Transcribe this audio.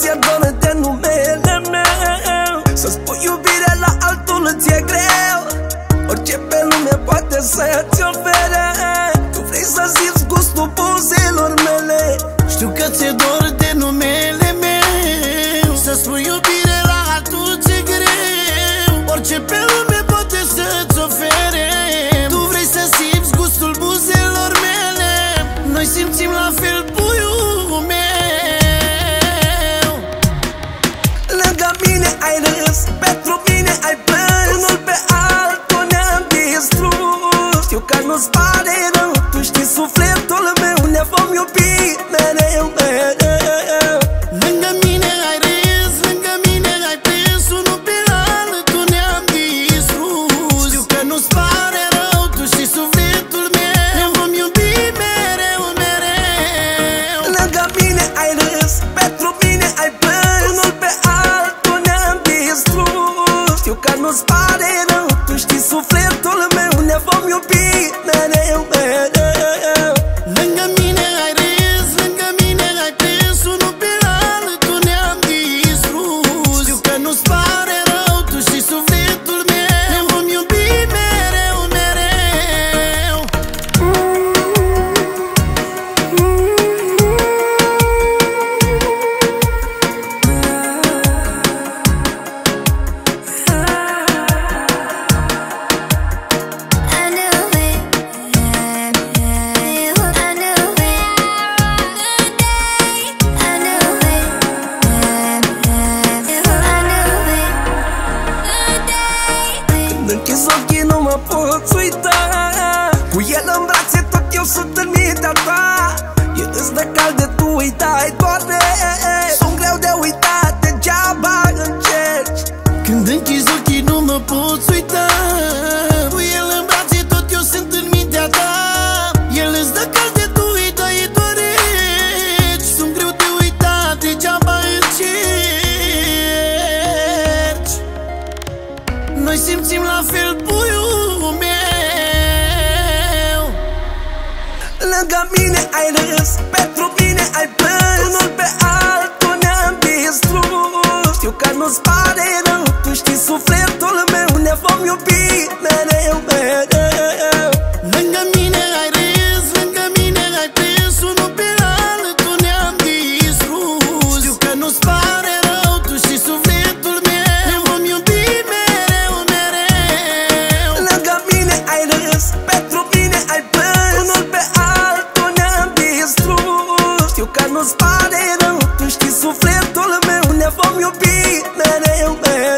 ți-e dor de numele meu. Să spui iubire la altul ți-e greu. Orice pe lume poate să-ți ofere. Tu vrei să simți gustul buzelor mele. Știu că ți-e dor de numele meu. Să spui iubire la altul ți-e greu. Orice pe lume poate să-ți ofere. Tu vrei să simți gustul buzelor mele. Noi simțim la fel, puiul meu. Lângă mine ai râs, pentru mine ai plâns. Unul pe altul ne-am distrus. Știu că nu-ți pare rău, tu știi sufletul meu. Ne vom iubi mereu, mereu. Lângă mine ai râs, lângă mine ai plâns. Unul pe altul ne-am distrus. Știu că nu-ți pare rău, tu știi sufletul meu. Ne vom iubi mereu, mereu. Lângă mine ai râs, pentru mine ai plâns. Unul pe altul ne-am distrus. Știu că nu-ți pare rău, tu știi sufletul meu. Ne vom iubi mereu, mereu. Lângă mine ai râs, lângă mine ai plâns. Unul pe altul ne-am distrus. Știu că nu-ți pare rău, tu știi sufletul meu. Ne vom iubi mereu, mereu. Când închizi ochii nu mă poți uita. Cu el în brațe tot eu sunt în mintea ta. E îți de cald, tu uitai, doare. Sunt greu de uitat, degeaba încerci. Când închizi ochii nu mă poți uita. Cu el în brațe tot eu sunt în mintea ta. El îți dă calde, tu îi dai doreci. Sunt greu de uitat, degeaba încerci. Noi simțim la fel, puiul meu. Lângă mine ai râs, pentru mine ai plâns. Unul pe altul ne-am distrus. Știu că nu-ți pare rău, tu știi sufletul meu. Ne vom iubi mereu, mereu. Lângă mine ai râs, lângă mine ai plâns. Unul pe altul ne-am distrus. Știu că nu-ți pare rău, tu știi sufletul meu. Ne vom iubi mereu, mereu. Lângă mine ai râs, pentru mine ai plâns. Unul pe altul ne-am distrus. Știu că nu-ți pare rău, tu știi sufletul meu. Ne vom iubi mereu, mereu.